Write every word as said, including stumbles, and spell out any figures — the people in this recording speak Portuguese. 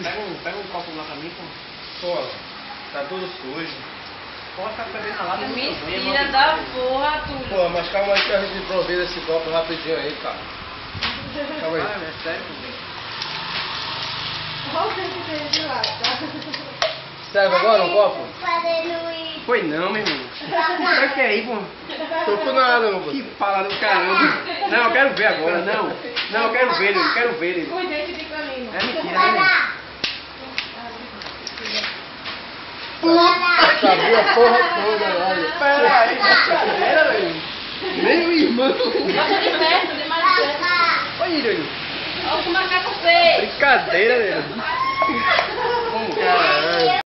Pega um, pega um copo lá pra mim, pô. Pô, tá tudo sujo. Pô, tá bebendo na lata. Mentira da porra, Túlio. Pô, mas calma aí que a gente improvisa esse copo rapidinho aí, cara. Calma aí. Ah, é sério, pô. Olha o que tem de lá, tá? Serve agora um copo? Foi não, meu irmão. Sabe o que é aí, pô? Tô com nada, meu Que filho. fala do caramba. Não, eu quero ver agora, não. Não, eu quero ver ele, eu quero ver ele. Os dentes de canino. É mentira, né? Sabia a porra toda, olha. Pera aí, brincadeira, velho. Meu irmão. Bota de perto, de mais perto. Olha ele aí. Olha o macaco feio. Brincadeira, velho. Como, cara?